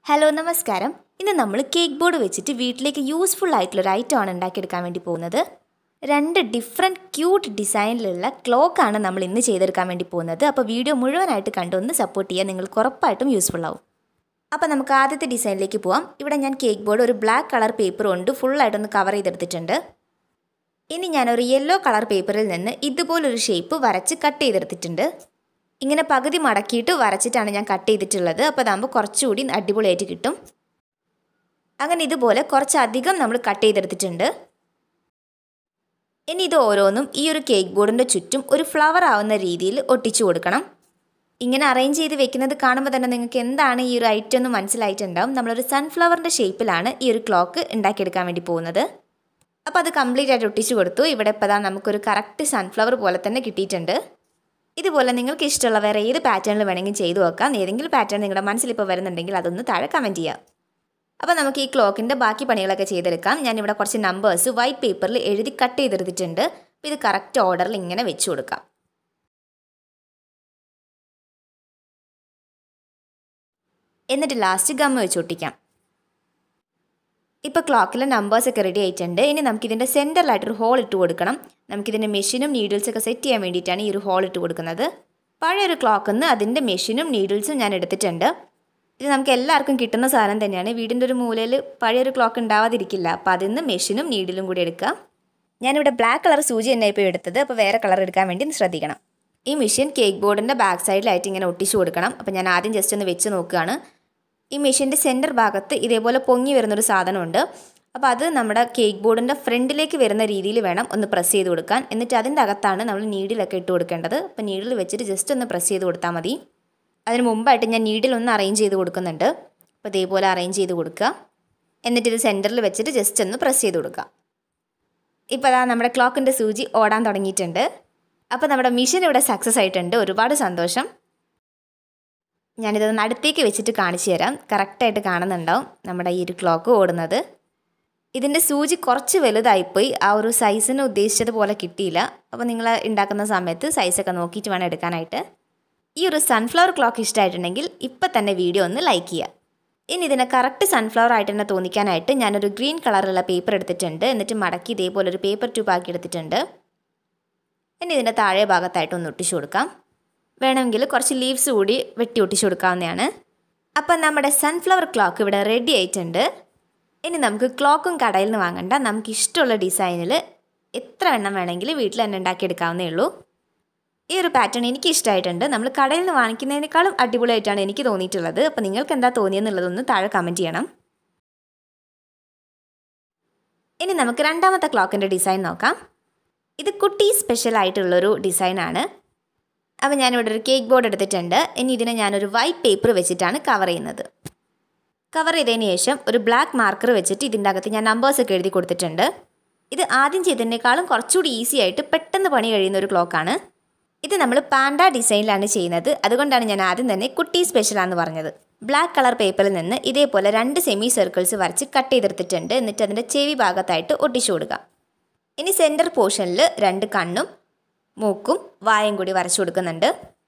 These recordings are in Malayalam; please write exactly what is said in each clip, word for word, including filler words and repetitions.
ഹലോ നമസ്കാരം. ഇന്ന് നമ്മൾ കേക്ക് ബോർഡ് വെച്ചിട്ട് വീട്ടിലേക്ക് യൂസ്ഫുൾ ആയിട്ടുള്ള ഒരു ഐറ്റം ആണ് ഉണ്ടാക്കിയെടുക്കാൻ വേണ്ടി പോകുന്നത്. രണ്ട് ഡിഫറെൻറ്റ് ക്യൂട്ട് ഡിസൈനിലുള്ള ക്ലോക്കാണ് നമ്മൾ ഇന്ന് ചെയ്തെടുക്കാൻ വേണ്ടി പോകുന്നത്. അപ്പോൾ വീഡിയോ മുഴുവനായിട്ട് കണ്ടൊന്ന് സപ്പോർട്ട് ചെയ്യാൻ നിങ്ങൾക്ക് ഉറപ്പായിട്ടും യൂസ്ഫുൾ ആവും. അപ്പോൾ നമുക്ക് ആദ്യത്തെ ഡിസൈനിലേക്ക് പോവാം. ഇവിടെ ഞാൻ കേക്ക് ബോർഡ് ഒരു ബ്ലാക്ക് കളർ പേപ്പർ കൊണ്ട് ഫുള്ളായിട്ടൊന്ന് കവർ ചെയ്തെടുത്തിട്ടുണ്ട്. ഇനി ഞാനൊരു യെല്ലോ കളർ പേപ്പറിൽ നിന്ന് ഇതുപോലൊരു ഷേപ്പ് വരച്ച് കട്ട് ചെയ്തെടുത്തിട്ടുണ്ട്. ഇങ്ങനെ പകുതി മടക്കിയിട്ട് വരച്ചിട്ടാണ് ഞാൻ കട്ട് ചെയ്തിട്ടുള്ളത്. അപ്പോൾ അതാകുമ്പോൾ കുറച്ചുകൂടി അടിപൊളിയായിട്ട് കിട്ടും. അങ്ങനെ ഇതുപോലെ കുറച്ചധികം നമ്മൾ കട്ട് ചെയ്തെടുത്തിട്ടുണ്ട്. ഇനി ഇത് ഓരോന്നും ഈ ഒരു കേക്ക് ബോർഡിൻ്റെ ചുറ്റും ഒരു ഫ്ലവർ ആവുന്ന രീതിയിൽ ഒട്ടിച്ചു കൊടുക്കണം. ഇങ്ങനെ അറേഞ്ച് ചെയ്ത് വെക്കുന്നത് കാണുമ്പോൾ തന്നെ നിങ്ങൾക്ക് എന്താണ് ഈ ഒരു ഐറ്റം എന്ന് മനസ്സിലായിട്ടുണ്ടാവും. നമ്മളൊരു സൺഫ്ലവറിൻ്റെ ഷേപ്പിലാണ് ഈ ഒരു ക്ലോക്ക് ഉണ്ടാക്കിയെടുക്കാൻ വേണ്ടി പോകുന്നത്. അപ്പോൾ അത് കംപ്ലീറ്റ് ആയിട്ട് ഒട്ടിച്ചു കൊടുത്തു. ഇവിടെ ഇപ്പോൾ അതാ നമുക്കൊരു കറക്റ്റ് സൺഫ്ലവർ പോലെ തന്നെ കിട്ടിയിട്ടുണ്ട്. ഇതുപോലെ നിങ്ങൾക്ക് ഇഷ്ടമുള്ള വേറെ ഏത് പാറ്റേണിൽ വേണമെങ്കിൽ ചെയ്തു നോക്കാം. ഏതെങ്കിലും പാറ്റേൺ നിങ്ങളുടെ മനസ്സിലിപ്പോൾ വരുന്നുണ്ടെങ്കിൽ അതൊന്ന് താഴെ കമൻറ്റ് ചെയ്യാം. അപ്പോൾ നമുക്ക് ഈ ക്ലോക്കിൻ്റെ ബാക്കി പണികളൊക്കെ ചെയ്തെടുക്കാം. ഞാനിവിടെ കുറച്ച് നമ്പേഴ്സ് വൈറ്റ് പേപ്പറിൽ എഴുതി കട്ട് ചെയ്തെടുത്തിട്ടുണ്ട്. അപ്പോൾ ഇത് കറക്റ്റ് ഓർഡറിൽ ഇങ്ങനെ വെച്ച് കൊടുക്കാം. എന്നിട്ട് ലാസ്റ്റ് ഗമ്മ് വെച്ച് ഒട്ടിക്കാം. ഇപ്പോൾ ക്ലോക്കിലെ നമ്പേഴ്സൊക്കെ റെഡി ആയിട്ടുണ്ട്. ഇനി നമുക്കിതിൻ്റെ സെൻറ്ററിലായിട്ടൊരു ഹോൾ ഇട്ട് കൊടുക്കണം. നമുക്കിതിൻ്റെ മെഷീനും നീഡിൽസൊക്കെ സെറ്റ് ചെയ്യാൻ വേണ്ടിയിട്ടാണ് ഈ ഒരു ഹോൾ ഇട്ട് കൊടുക്കുന്നത്. പഴയൊരു ക്ലോക്കിൽ നിന്ന് അതിൻ്റെ മെഷീനും നീഡിൽസും ഞാൻ എടുത്തിട്ടുണ്ട്. ഇത് നമുക്ക് എല്ലാവർക്കും കിട്ടുന്ന സാധനം തന്നെയാണ്. വീടിൻ്റെ ഒരു മൂലയിൽ പഴയൊരു ക്ലോക്ക് ഉണ്ടാവാതിരിക്കില്ല. അപ്പോൾ അതിൽ നിന്ന് മെഷീനും നീഡിലും കൂടി എടുക്കാം. ഞാനിവിടെ ബ്ലാക്ക് കളർ സൂചി തന്നെ ഇപ്പോൾ എടുത്തത്. അപ്പോൾ വേറെ കളർ എടുക്കാൻ വേണ്ടി ശ്രദ്ധിക്കണം. ഈ മെഷീൻ കേക്ക് ബോർഡിൻ്റെ ബാക്ക് സൈഡിലായിട്ട് ഇങ്ങനെ ഒട്ടിച്ചു കൊടുക്കണം. അപ്പോൾ ഞാൻ ആദ്യം ജസ്റ്റ് ഒന്ന് വെച്ച് നോക്കുകയാണ്. ഈ മെഷീൻ്റെ സെൻറ്റർ ഭാഗത്ത് ഇതേപോലെ പൊങ്ങി വരുന്നൊരു സാധനമുണ്ട്. അപ്പോൾ അത് നമ്മുടെ കേക്ക് ബോർഡിൻ്റെ ഫ്രണ്ടിലേക്ക് വരുന്ന രീതിയിൽ വേണം ഒന്ന് പ്രസ് ചെയ്ത് കൊടുക്കാൻ. എന്നിട്ട് അതിൻ്റെ അകത്താണ് നമ്മൾ നീഡിലൊക്കെ ഇട്ട് കൊടുക്കേണ്ടത്. അപ്പോൾ നീഡിൽ വെച്ചിട്ട് ജസ്റ്റ് ഒന്ന് പ്രസ് ചെയ്ത് കൊടുത്താൽ മതി. അതിന് മുമ്പായിട്ട് ഞാൻ നീഡിലൊന്ന് അറേഞ്ച് ചെയ്ത് കൊടുക്കുന്നുണ്ട്. അപ്പോൾ ഇതേപോലെ അറേഞ്ച് ചെയ്ത് കൊടുക്കുക. എന്നിട്ട് ഇത് സെൻറ്ററിൽ വെച്ചിട്ട് ജസ്റ്റ് ഒന്ന് പ്രസ് ചെയ്ത് കൊടുക്കുക. ഇപ്പോൾ അതാ നമ്മുടെ ക്ലോക്കിൻ്റെ സൂചി ഓടാൻ തുടങ്ങിയിട്ടുണ്ട്. അപ്പോൾ നമ്മുടെ മെഷീൻ ഇവിടെ സക്സസ് ആയിട്ടുണ്ട്. ഒരുപാട് സന്തോഷം. ഞാനിതൊന്ന് അടുത്തേക്ക് വെച്ചിട്ട് കാണിച്ചു തരാം. കറക്റ്റായിട്ട് കാണുന്നുണ്ടാവും നമ്മുടെ ഈ ഒരു ക്ലോക്ക് ഓടുന്നത്. ഇതിൻ്റെ സൂചി കുറച്ച് വലുതായിപ്പോയി. ആ ഒരു സൈസിന് ഉദ്ദേശിച്ചതുപോലെ കിട്ടിയില്ല. അപ്പോൾ നിങ്ങൾ ഉണ്ടാക്കുന്ന സമയത്ത് സൈസൊക്കെ നോക്കിയിട്ട് വേണം എടുക്കാനായിട്ട്. ഈ ഒരു സൺഫ്ലവർ ക്ലോക്ക് ഇഷ്ടമായിട്ടുണ്ടെങ്കിൽ ഇപ്പം തന്നെ വീഡിയോ ഒന്ന് ലൈക്ക് ചെയ്യുക. ഇനി ഇതിനെ കറക്റ്റ് സൺഫ്ലവർ ആയിട്ട് തന്നെ തോന്നിക്കാനായിട്ട് ഞാനൊരു ഗ്രീൻ കളറുള്ള പേപ്പർ എടുത്തിട്ടുണ്ട്. എന്നിട്ട് മടക്കി ഇതേപോലെ ഒരു പേപ്പർ ട്യൂബ് ആക്കി എടുത്തിട്ടുണ്ട്. ഇനി ഇതിൻ്റെ താഴെ ഭാഗത്തായിട്ട് ഒന്ന് ഒട്ടിച്ചു കൊടുക്കാം. വേണമെങ്കിൽ കുറച്ച് ലീവ്സ് കൂടി വെട്ടി ഒട്ടിച്ചു കൊടുക്കാവുന്നതാണ്. അപ്പം നമ്മുടെ സൺഫ്ലവർ ക്ലോക്ക് ഇവിടെ റെഡി ആയിട്ടുണ്ട്. ഇനി നമുക്ക് ക്ലോക്കും കടയിൽ നിന്ന് വാങ്ങണ്ട. നമുക്ക് ഇഷ്ടമുള്ള ഡിസൈനിൽ എത്ര എണ്ണം വേണമെങ്കിലും വീട്ടിൽ തന്നെ ഉണ്ടാക്കിയെടുക്കാവുന്നേ ഉള്ളൂ. ഈ ഒരു പാറ്റേൺ എനിക്ക് ഇഷ്ടമായിട്ടുണ്ട്. നമ്മൾ കടയിൽ നിന്ന് വാങ്ങിക്കുന്നതിനേക്കാളും അടിപൊളിയായിട്ടാണ് എനിക്ക് തോന്നിയിട്ടുള്ളത്. അപ്പോൾ നിങ്ങൾക്ക് എന്താ തോന്നിയെന്നുള്ളതൊന്ന് താഴെ കമൻറ്റ് ചെയ്യണം. ഇനി നമുക്ക് രണ്ടാമത്തെ ക്ലോക്കിൻ്റെ ഡിസൈൻ നോക്കാം. ഇത് കുട്ടി സ്പെഷ്യൽ ആയിട്ടുള്ളൊരു ഡിസൈനാണ്. അപ്പോൾ ഞാനിവിടെ ഒരു കേക്ക് ബോർഡ് എടുത്തിട്ടുണ്ട്. ഇനി ഇതിനെ ഞാനൊരു വൈറ്റ് പേപ്പർ വെച്ചിട്ടാണ് കവർ ചെയ്യുന്നത്. കവർ ചെയ്തതിന് ശേഷം ഒരു ബ്ലാക്ക് മാർക്കർ വെച്ചിട്ട് ഇതിൻ്റെ അകത്ത് ഞാൻ നമ്പേഴ്സൊക്കെ എഴുതി കൊടുത്തിട്ടുണ്ട്. ഇത് ആദ്യം ചെയ്തതിനേക്കാളും കുറച്ചുകൂടി ഈസി ആയിട്ട് പെട്ടെന്ന് പണി കഴിയുന്ന ഒരു ക്ലോക്കാണ്. ഇത് നമ്മൾ പാൻഡ ഡിസൈനിലാണ് ചെയ്യുന്നത്. അതുകൊണ്ടാണ് ഞാൻ ആദ്യം തന്നെ കുട്ടി സ്പെഷ്യലാണെന്ന് പറഞ്ഞത്. ബ്ലാക്ക് കളർ പേപ്പറിൽ നിന്ന് ഇതേപോലെ രണ്ട് സെമി സർക്കിൾസ് വരച്ച് കട്ട് ചെയ്തെടുത്തിട്ടുണ്ട്. എന്നിട്ട് അതിൻ്റെ ചെവി ഭാഗത്തായിട്ട് ഒട്ടിച്ചു കൊടുക്കാം. ഇനി സെൻറ്റർ പോർഷനിൽ രണ്ട് കണ്ണും മൂക്കും വായും കൂടി വരച്ചു കൊടുക്കുന്നുണ്ട്.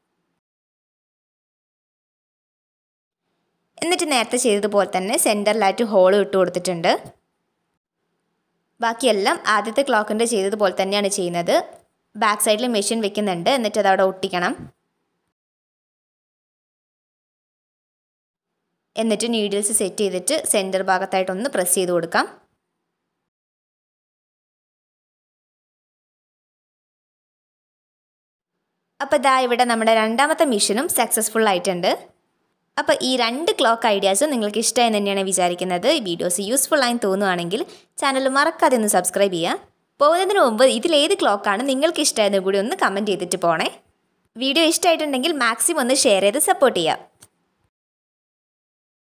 എന്നിട്ട് നേരത്തെ ചെയ്തതുപോലെ തന്നെ സെൻറ്ററിലായിട്ട് ഹോളും ഇട്ട് കൊടുത്തിട്ടുണ്ട്. ബാക്കിയെല്ലാം ആദ്യത്തെ ക്ലോക്കിൻ്റെ ചെയ്തതുപോലെ തന്നെയാണ് ചെയ്യുന്നത്. ബാക്ക് സൈഡിൽ മെഷീൻ വെക്കുന്നുണ്ട്. എന്നിട്ട് അതവിടെ ഒട്ടിക്കണം. എന്നിട്ട് നീഡിൽസ് സെറ്റ് ചെയ്തിട്ട് സെൻറ്റർ ഭാഗത്തായിട്ടൊന്ന് പ്രസ് ചെയ്ത് കൊടുക്കാം. അപ്പോൾ ഇതാ ഇവിടെ നമ്മുടെ രണ്ടാമത്തെ മിഷനും സക്സസ്ഫുൾ ആയിട്ടുണ്ട്. അപ്പോൾ ഈ രണ്ട് ക്ലോക്ക് ഐഡിയാസും നിങ്ങൾക്ക് ഇഷ്ടമായി തന്നെയാണ് വിചാരിക്കുന്നത്. ഈ വീഡിയോസ് യൂസ്ഫുൾ ആയി തോന്നുകയാണെങ്കിൽ ചാനൽ മറക്കാതെ ഒന്ന് സബ്സ്ക്രൈബ് ചെയ്യുക. പോകുന്നതിന് മുമ്പ് ഇതിലേത് ക്ലോക്കാണ് നിങ്ങൾക്ക് ഇഷ്ടമായെന്ന് കൂടി ഒന്ന് കമൻറ്റ് ചെയ്തിട്ട് പോണേ. വീഡിയോ ഇഷ്ടമായിട്ടുണ്ടെങ്കിൽ മാക്സിമം ഒന്ന് ഷെയർ ചെയ്ത് സപ്പോർട്ട് ചെയ്യുക.